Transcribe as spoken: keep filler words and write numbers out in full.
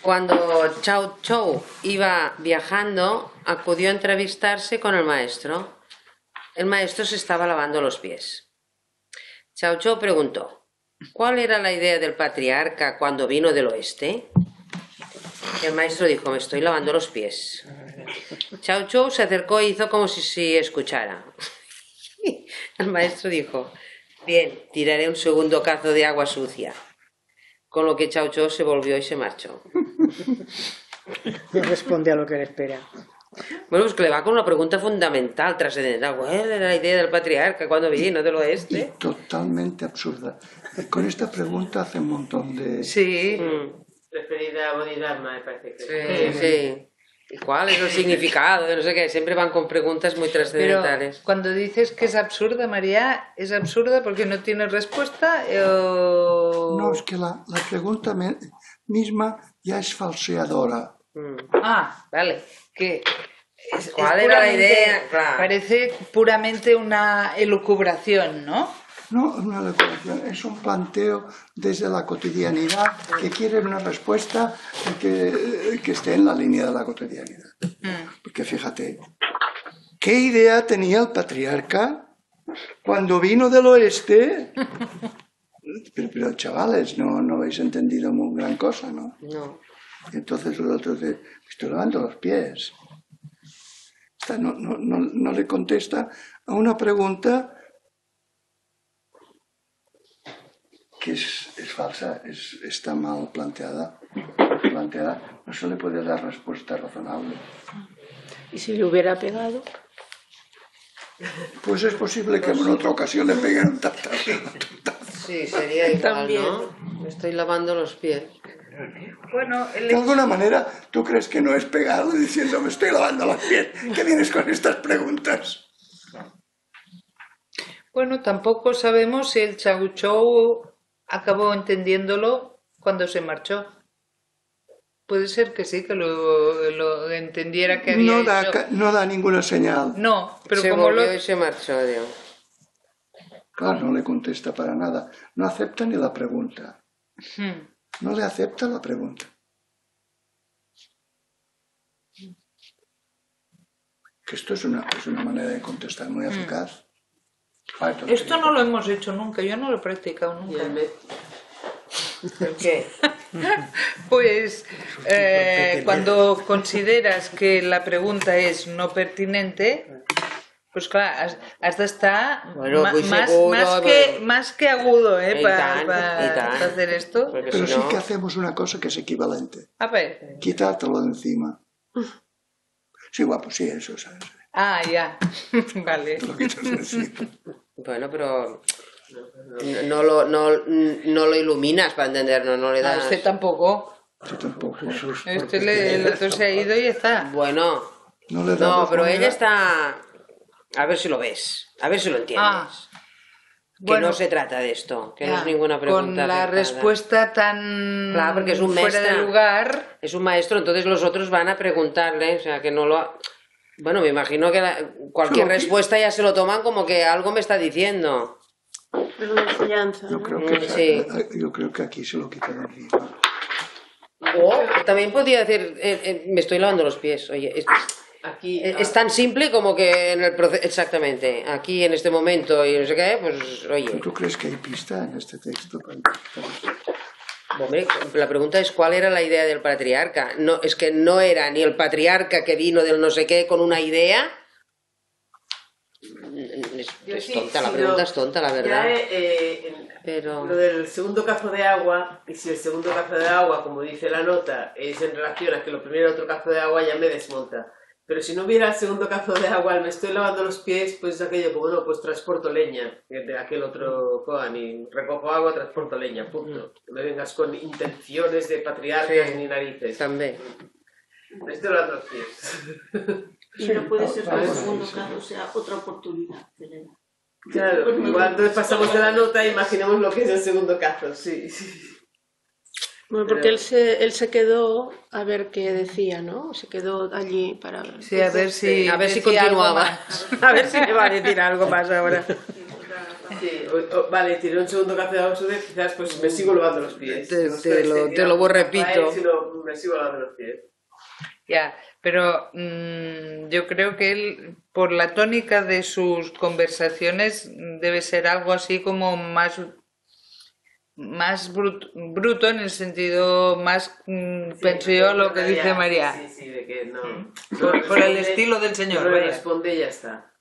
Cuando Cao Chou iba viajando, acudió a entrevistarse con el maestro. El maestro se estaba lavando los pies. Cao Chou preguntó: ¿cuál era la idea del patriarca cuando vino del oeste? El maestro dijo: me estoy lavando los pies. Cao Chou se acercó y hizo como si, si escuchara. El maestro dijo: bien, tiraré un segundo cazo de agua sucia. Con lo que Cao Chou se volvió y se marchó. No responde a lo que le espera. Bueno, pues que le va con una pregunta fundamental, trascendental. ¿Cuál era la idea del patriarca cuando vino del oeste? Y totalmente absurda. Con esta pregunta hace un montón de... Sí. Mm. Referida a Bodhidharma, me parece que... Sí, sí. ¿Y cuál es el significado? De no sé qué. Siempre van con preguntas muy trascendentales. Pero cuando dices que es absurda, María, ¿es absurda porque no tiene respuesta o...? No, es que la, la pregunta me, misma ya es falseadora. Mm. Ah, vale. Que es, ¿Cuál es era la idea? Claro. Parece puramente una elucubración, ¿no? No, una elucubración, es un planteo desde la cotidianidad que quiere una respuesta que, que esté en la línea de la cotidianidad. Mm. Porque fíjate, ¿qué idea tenía el patriarca cuando vino del oeste? Pero, pero chavales, no, no habéis entendido muy gran cosa, ¿no? No. Entonces el otro dice: me estoy lavando los pies. No, no, no, no le contesta a una pregunta que es, es falsa, es, está mal planteada, planteada. No se le puede dar respuesta razonable. ¿Y si le hubiera pegado? Pues es posible que en otra ocasión le peguen un tatar. Sí, sería igual, También. ¿no? Me estoy lavando los pies. Bueno, el De alguna manera, ¿tú crees que no es pegarle diciendo me estoy lavando los pies? ¿Qué vienes con estas preguntas? Bueno, tampoco sabemos si el Cao Chou acabó entendiéndolo cuando se marchó. Puede ser que sí, que lo, lo entendiera que había No da, hecho. no da ninguna señal. No, pero se como volvió lo... y se marchó, digo. Claro, no le contesta para nada. No acepta ni la pregunta. Hmm. No le acepta la pregunta. Que esto es una, es una manera de contestar muy eficaz. Ah, esto Esto no lo hemos hecho nunca, yo no lo he practicado Y nunca. el me... ¿El qué? Pues eh, cuando consideras que la pregunta es no pertinente, pues claro, has, has de estar Bueno, ma- pues más, seguro, más, pues- que, más que agudo ¿eh? Y para tant, i tant. hacer esto. Porque Pero si sí no... que hacemos una cosa que es equivalente. A ver. Quitártelo de encima. Sí, guapo, sí, eso, ¿sabes? Ah, ya. Vale. Te lo quitas de encima. Bueno, pero... No lo, no, no lo iluminas para entenderlo, no le A das... usted tampoco. Yo tampoco. Este le, el otro se ha ido y ya está. Bueno, No, le no, damos pero manera. ella está... A ver si lo ves, a ver si lo entiendes. Ah, que bueno, no se trata de esto, que no ya, es ninguna pregunta con la acertada. respuesta tan Claro, porque es un fuera de maestra. lugar. Es un maestro, entonces los otros van a preguntarle, o sea, que no lo... ha- Bueno, me imagino que la- cualquier Pero, ¿qué? respuesta ya se lo toman como que algo me está diciendo. Es una enseñanza, Yo ¿no? creo, que, Sí. yo creo que aquí se lo quita de encima. O también podría decir, eh, eh, me estoy lavando los pies, oye, es, Aquí... es- es tan simple como que en el proceso, exactamente, aquí en este momento y no sé qué, pues oye, ¿Tú crees que hay pista en este texto? hombre, la pregunta es cuál era la idea del patriarca. No, es que no era ni el patriarca que vino del no sé qué con una idea. Es, Yo es sí, tonta, sí, la pregunta lo- es tonta, la Ya, verdad. eh, en- Pero... Lo del segundo cazo de agua, y si el segundo cazo de agua, como dice la nota, es en relación a que lo primero otro cazo de agua, ya me desmonta. Pero si no hubiera el segundo cazo de agua, me estoy lavando los pies, pues aquello como no, pues transporto leña, que de aquel otro Koan, y recojo agua, transporto leña, punto. No me vengas con intenciones de patriarcas Sí. ni narices. También. Me estoy lavando los pies. Y no puede ser que el Vamos a segundo ver, caso sea otra oportunidad que le da. Claro, cuando pasamos de la nota, imaginemos lo que es el segundo cazo, sí, sí. Bueno, porque él se, él se quedó a ver qué decía, ¿no? Se quedó allí para ver. Sí, a ver si, A ver si decía algo continuaba. más. A ver si me va a decir algo más ahora. Sí, o- o- vale, tiré un segundo café de agua sucia, quizás pues me sigo lavando los pies. Te- No te estoy lo- te extendiendo lo a él, repito. sino me sigo lavando los pies. Ya, pero mm, yo creo que él, por la tónica de sus conversaciones, debe ser algo así como más, más brut- bruto, en el sentido más, mm, Sí, pienso yo, lo que María, dice María. Sí, sí, de que no. no Por, por el responde, estilo del señor, no le vaya. responde y ya está.